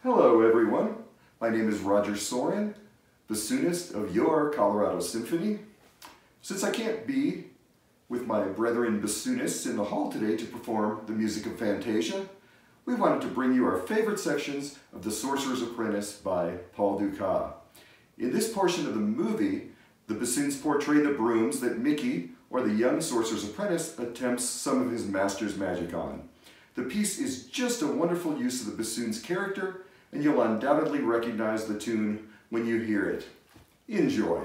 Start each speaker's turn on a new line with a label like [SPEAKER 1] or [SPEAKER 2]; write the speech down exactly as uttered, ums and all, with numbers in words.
[SPEAKER 1] Hello everyone, my name is Roger Soren, bassoonist of your Colorado Symphony. Since I can't be with my brethren bassoonists in the hall today to perform the music of Fantasia, we wanted to bring you our favorite sections of The Sorcerer's Apprentice by Paul Dukas. In this portion of the movie, the bassoons portray the brooms that Mickey, or the young sorcerer's apprentice, attempts some of his master's magic on. The piece is just a wonderful use of the bassoon's character, and you'll undoubtedly recognize the tune when you hear it. Enjoy.